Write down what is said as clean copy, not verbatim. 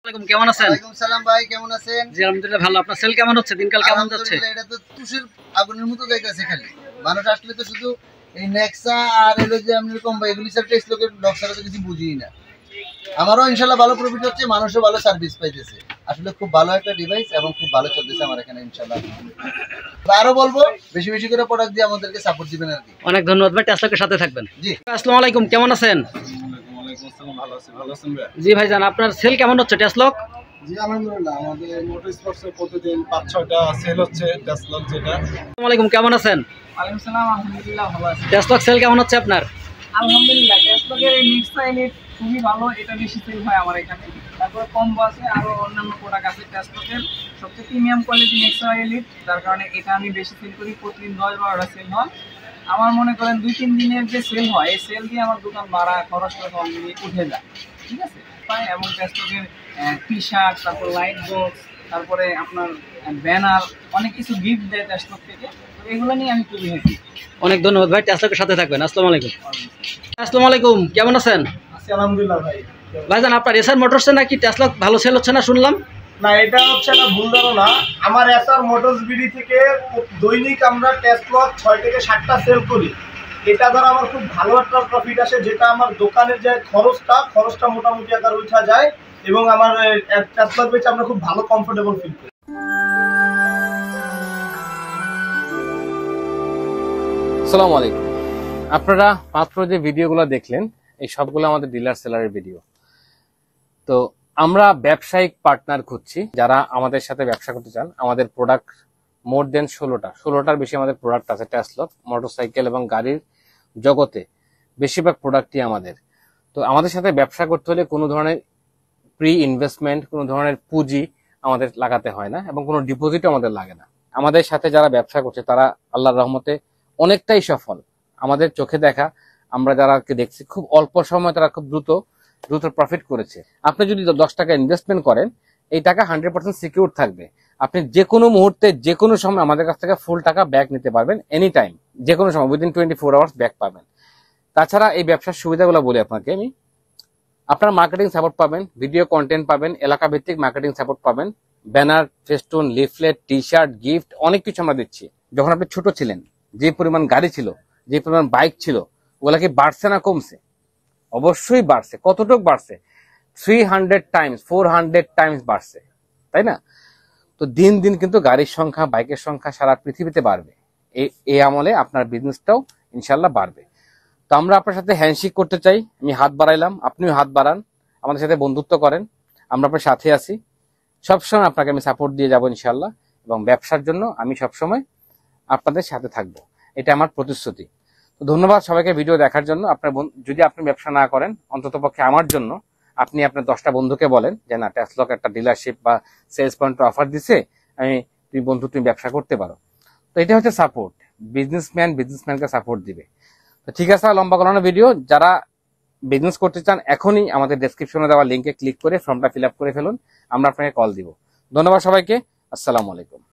আসসালামু আলাইকুম, কেমন আছেন? ওয়ালাইকুম সালাম ভাই, কেমন আছেন? জি আলহামদুলিল্লাহ ভালো। আপনার সেল কেমন হচ্ছে? দিনকাল কেমন যাচ্ছে? আলহামদুলিল্লাহ, এটা তো তুষের আগুনের মতো যাইতেছে। খালি মানুষ আসলে তো শুধু এই নেক্সা আর এলো যে আমি এরকম এগুলি সব টেস্ট লোকের ব্লগ ছাড়া তো কিছু বুঝিই না। আমারও ইনশাল্লাহ ভালো প্রফিট হচ্ছে, মানুষও ভালো সার্ভিস পাইতেছে। আসলে খুব ভালো একটা ডিভাইস এবং খুব ভালো চলতেছে আমার এখানে ইনশাল্লাহ। আরো বলবো বেশি বেশি করে প্রোডাক্ট দিয়ে আমাদেরকে সাপোর্ট দিবেন আর কি। অনেক ধন্যবাদ ভাই, টেসলাকে সাথে থাকবেন। জি আসসালামু আলাইকুম, কেমন আছেন? জি ভাইজান, আপনার সেল কেমন হচ্ছে টেসলক? জি আলহামদুলিল্লাহ, আমাদের মোটর স্পোর্টসে প্রতিদিন 5-6টা সেল হচ্ছে টেসলক যেটা। আসসালামু আলাইকুম, কেমন আছেন? ওয়ালাইকুম সালাম, আলহামদুলিল্লাহ ভালো আছি। টেসলক সেল কেমন হচ্ছে আপনার? আলহামদুলিল্লাহ, টেসলকের এই নেক্সা এলিট খুবই ভালো, এটা বেশি সেল হয় আমার এখানে। তারপরে কম্বো আছে, আরও অন্যান্য প্রোডাক্ট আছে টেসলকের। সবচেয়ে প্রিমিয়াম কোয়ালিটি নেক্সা এলিট, যার কারণে এটা আমি বেশি সেল করি। প্রতিদিন 10-12টা সেল হয় আমার। মনে করেন 2-3 দিনের যে সেল হয়, এই সেল দিয়ে আমার দোকান ভাড়া খরচটা অলরেডি উঠে যায়, ঠিক আছে। এবং টেসলকের টি শার্ট, তারপর লাইট বক্স, তারপরে আপনার ব্যানার, অনেক কিছু গিফট দেয় টেসলক থেকে। তো এগুলো নিয়ে আমি খুবই হ্যাপি। অনেক ধন্যবাদ ভাই, টেসলকের সাথে থাকবেন। আসসালামু আলাইকুম। আসসালামু আলাইকুম, কেমন আছেন? আছি আলহামদুলিল্লাহ ভাই। ভাইজান, আপনার এসআর মোটরসে নাকি টেসলক ভালো সেল হচ্ছে না শুনলাম? না, এটা হচ্ছে একটা ভুল ধারণা। আমার এসআর মোটরস বিডি থেকে দৈনিক আমরা টেসলক 6 থেকে 7টা সেল করি। এটা দ্বারা আমার খুব ভালো একটা প্রফিট আসে, যেটা আমার দোকানের যে খরচটা মোটামুটি আকার উঠা যায়, এবং আমার টেসলক বেচে আমরা খুব ভালো কমফোর্টেবল ফিল করি। আসসালামু আলাইকুম। আপনারা মাত্র যে ভিডিওগুলো দেখলেন, এই সবগুলো আমাদের ডিলার সেলারের ভিডিও। তো আমরা ব্যবসায়িক পার্টনার খুঁজছি যারা আমাদের সাথে ব্যবসা করতে চান। আমাদের প্রোডাক্ট মোর দেন 16টার বেশি আমাদের প্রোডাক্ট আছে টেসলক মোটরসাইকেল এবং গাড়ির জগতে। বেশিরভাগ প্রোডাক্টই আমাদের। তো আমাদের সাথে ব্যবসা করতে হলে কোনো ধরনের প্রি ইনভেস্টমেন্ট, কোনো ধরনের পুঁজি আমাদের লাগাতে হয় না, এবং কোনো ডিপোজিটও আমাদের লাগে না। আমাদের সাথে যারা ব্যবসা করছে তারা আল্লাহর রহমতে অনেকটাই সফল। আমাদের চোখে দেখা, আমরা যারা দেখছি, খুব অল্প সময় তারা খুব দ্রুত প্রফিট করেছে। আপনি যদি 10 টাকা ইনভেস্টমেন্ট করেন, এই টাকা 100% সিকিউর থাকবে। আপনি যে কোনো মুহূর্তে যে কোনো সময় আমাদের কাছ থেকে ফুল টাকা ব্যাক নিতে পারবেন, এনি টাইম, যে কোনো সময়, উইদিন 24 আওয়ার্স ব্যাক পাবেন। তাছাড়া এই ব্যবসার সুবিধাগুলো বলি আপনাকে আমি। আপনার মার্কেটিং সাপোর্ট পাবেন, ভিডিও কন্টেন্ট পাবেন, এলাকা ভিত্তিক মার্কেটিং সাপোর্ট পাবেন, banner, festoon, leaflet, T shirt, gift, অনেক কিছু আমরা দিচ্ছি। যখন আপনি ছোট ছিলেন, যে পরিমাণ গাড়ি ছিল, যে পরিমাণ বাইক ছিল, ওগুলা কি বাড়ছে না কমছে? অবশ্যই বাড়ছে। কতটুক বাড়ছে? 300 টাইমস, 400 টাইমস বাড়ছে, তাই না? তো দিন দিন কিন্তু গাড়ির সংখ্যা, বাইকের সংখ্যা সারা পৃথিবীতে বাড়বে। এই আমলে আপনার বিজনেসটাও ইনশাল্লাহ বাড়বে। তো আমরা আপনার সাথে হ্যান্ডশেক করতে চাই। আমি হাত বাড়াইলাম, আপনিও হাত বাড়ান, আমাদের সাথে বন্ধুত্ব করেন। আমরা আপনার সাথে আছি, সবসময় আপনাকে আমি সাপোর্ট দিয়ে যাবো ইনশাল্লাহ। এবং ব্যবসার জন্য আমি সবসময় আপনাদের সাথে থাকবো, এটা আমার প্রতিশ্রুতি। তো ধন্যবাদ সবাইকে ভিডিও দেখার জন্য। আপনার যদি আপনি ব্যবসা না করেন, অন্তত পক্ষে আমার জন্য আপনি আপনার 10টা বন্ধুকে বলেন যে না, টেসলক একটা ডিলারশিপ বা সেলস পয়েন্ট অফার দিছে, তুমি ব্যবসা করতে পারো। তো এটা হচ্ছে সাপোর্ট। বিজনেসম্যানকে সাপোর্ট দিবে। তো ঠিক আছে, লম্বা করানো ভিডিও। যারা বিজনেস করতে চান, এখনই আমাদের ডেসক্রিপশনে দেওয়া লিঙ্কে ক্লিক করে ফর্মটা ফিল আপ করে ফেলুন, আমরা আপনাকে কল দিব। ধন্যবাদ সবাইকে। আসসালামু আলাইকুম।